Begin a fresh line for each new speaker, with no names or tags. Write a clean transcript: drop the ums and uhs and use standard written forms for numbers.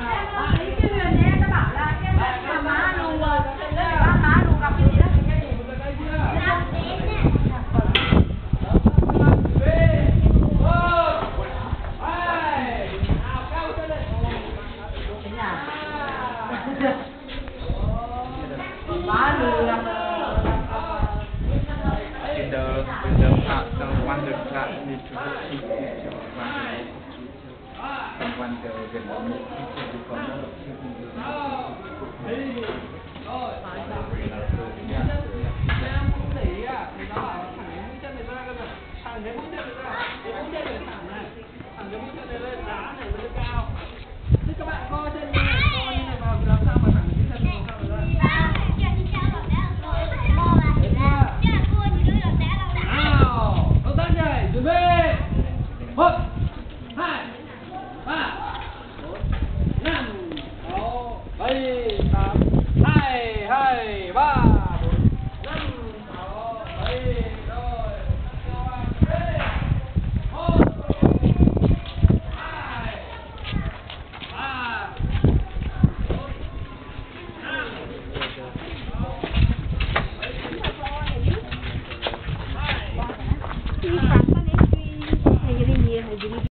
Lý Kim Huyền nhé, ta bảo là cái má lù má lù gặp cái gì đó. Má lù gặp
in the part, someone the class need to teach it someone the need to become
thằng cái mũi chân này ra, cái mũi chân này thẳng này, thằng cái mũi chân này lên đá này.